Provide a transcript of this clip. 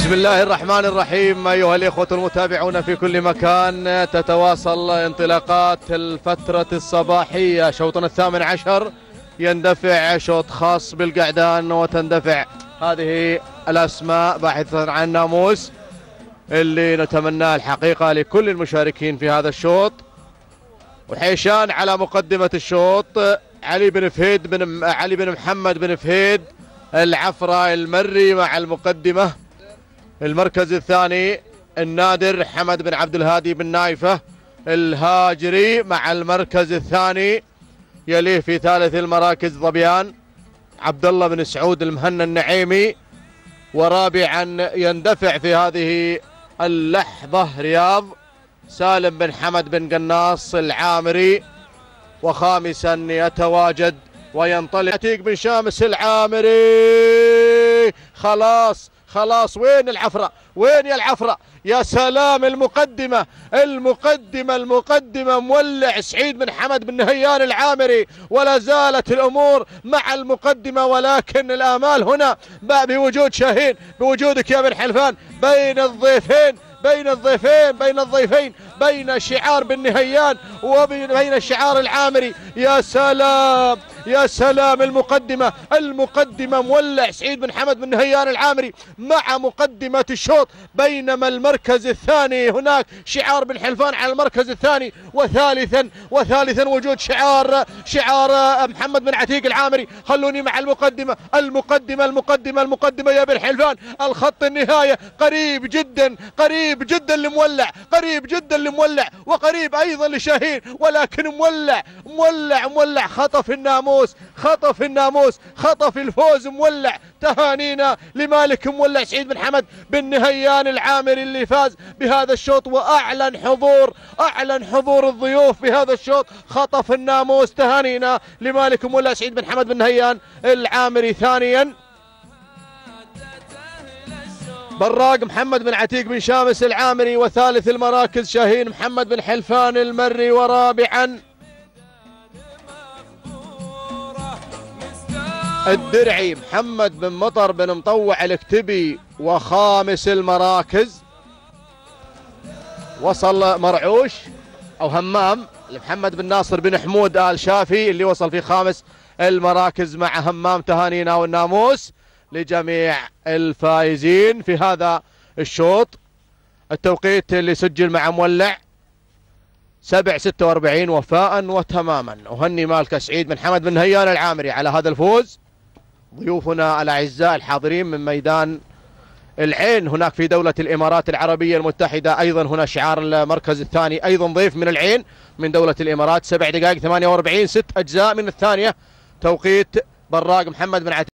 بسم الله الرحمن الرحيم. أيها الإخوة المتابعون في كل مكان، تتواصل انطلاقات الفترة الصباحية. شوطنا الثامن عشر يندفع شوط خاص بالقعدان، وتندفع هذه الأسماء باحثا عن ناموس اللي نتمناه الحقيقة لكل المشاركين في هذا الشوط. وحيشان على مقدمة الشوط علي بن محمد بن فهيد العفرة المري مع المقدمة. المركز الثاني النادر حمد بن عبد الهادي بن نايفة الهاجري مع المركز الثاني. يليه في ثالث المراكز ظبيان عبد الله بن سعود المهنا النعيمي. ورابعا يندفع في هذه اللحظة رياض سالم بن حمد بن قناص العامري. وخامسا يتواجد وينطلق عتيق بن شامس العامري. خلاص وين العفرة؟ وين يا العفرة؟ يا سلام، المقدمة مولع سعيد بن حمد بن نهيان العامري. ولا زالت الأمور مع المقدمة، ولكن الآمال هنا بوجود شاهين، بوجودك يا بن حلفان، بين الضيفين بين شعار بن نهيان وبين الشعار العامري. يا سلام المقدمة مولع سعيد بن حمد بن نهيان العامري مع مقدمة الشوط، بينما المركز الثاني هناك شعار بن حلفان على المركز الثاني. وثالثا وجود شعار محمد بن عتيق العامري. خلوني مع المقدمة يا بن حلفان. الخط النهاية قريب جدا لمولع، وقريب ايضا لشاهين، ولكن مولع خطف الناموس، خطف الفوز مولع. تهانينا لمالك مولع سعيد بن حمد بن نهيان العامري اللي فاز بهذا الشوط، واعلن حضور الضيوف بهذا الشوط. خطف الناموس. تهانينا لمالك مولع سعيد بن حمد بن نهيان العامري. ثانيا براق محمد بن عتيق بن شامس العامري. وثالث المراكز شاهين محمد بن حلفان المري. ورابعا الدرعي محمد بن مطر بن مطوع الكتبي. وخامس المراكز وصل مرعوش او همام لمحمد بن ناصر بن حمود آل شافي اللي وصل في خامس المراكز مع همام. تهانينا والناموس لجميع الفائزين في هذا الشوط. التوقيت اللي سجل مع مولع 7:46 وفاء وتماما. أهني مالك سعيد بن حمد بن نهيان العامري على هذا الفوز. ضيوفنا الأعزاء الحاضرين من ميدان العين هناك في دولة الإمارات العربية المتحدة. أيضا هنا شعار المركز الثاني أيضا ضيف من العين من دولة الإمارات. 7 دقائق 48 6 أجزاء من الثانية. توقيت براق محمد بن عتيق.